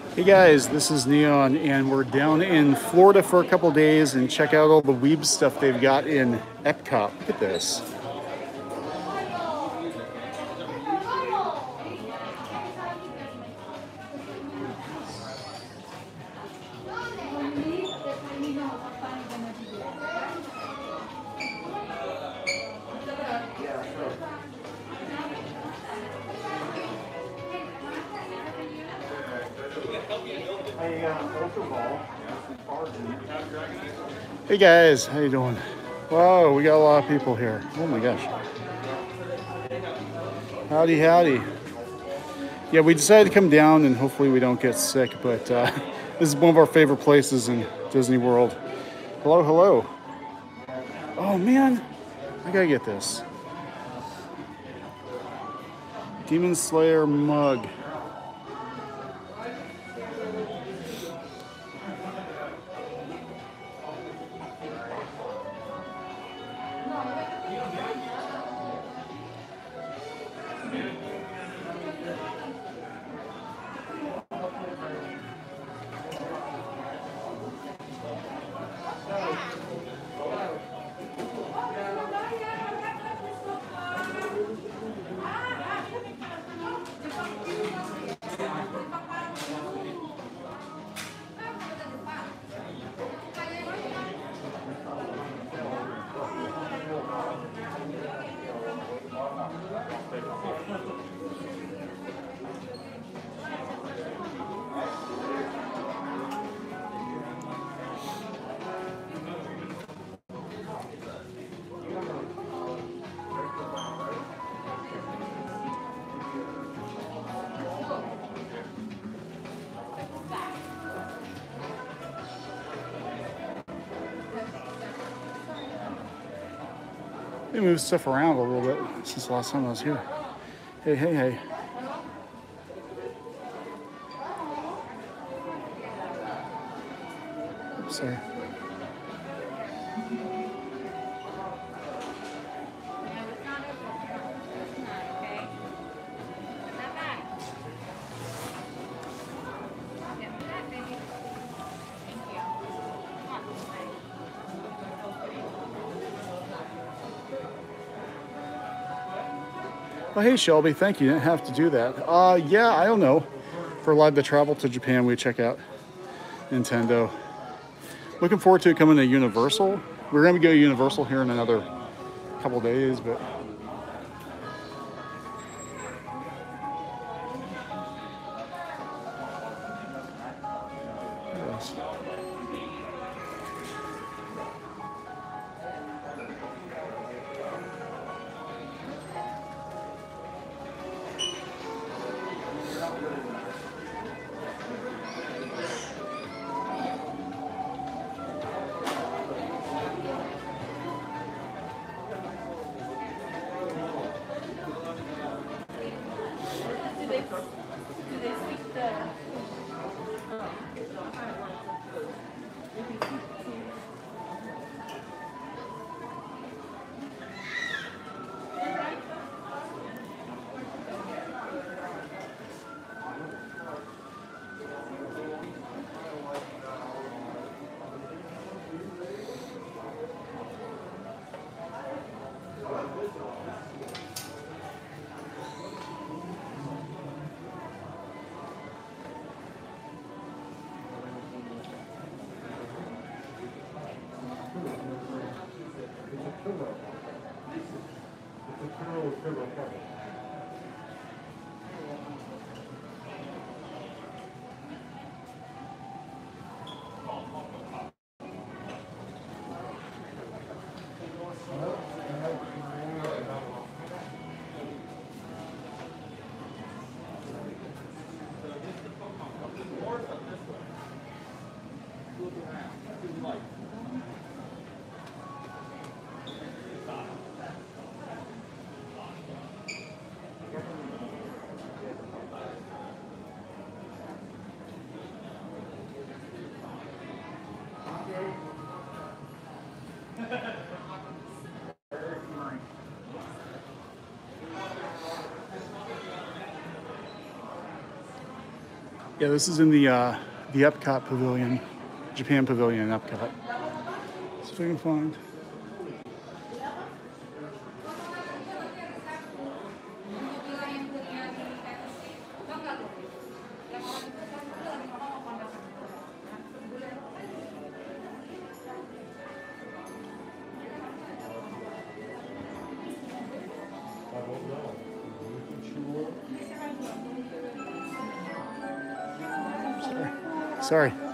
Hey guys, this is Neon, and we're down in Florida for a couple days and check out all the weeb stuff they've got in Epcot. Look at this. Hey guys, how you doing? Whoa, we got a lot of people here. Oh my gosh. Howdy, howdy. Yeah, we decided to come down and hopefully we don't get sick, but this is one of our favorite places in Disney World. Hello, hello. Oh man, I gotta get this. Demon Slayer mug. They moved stuff around a little bit since the last time I was here. Hey, hey, hey. Oops, sorry. Oh, hey, Shelby, thank you. You didn't have to do that. Yeah, I don't know. For Live to travel to Japan, we check out Nintendo. Looking forward to it coming to Universal. We're going to go to Universal here in another couple days, but yes. Yeah, this is in the Epcot Pavilion, Japan Pavilion in Epcot. See if I can find. Sorry.